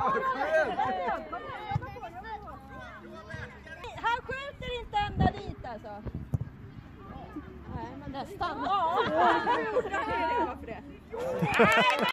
Han skjuter inte ända dit alltså. Nej, men nästan. Ja,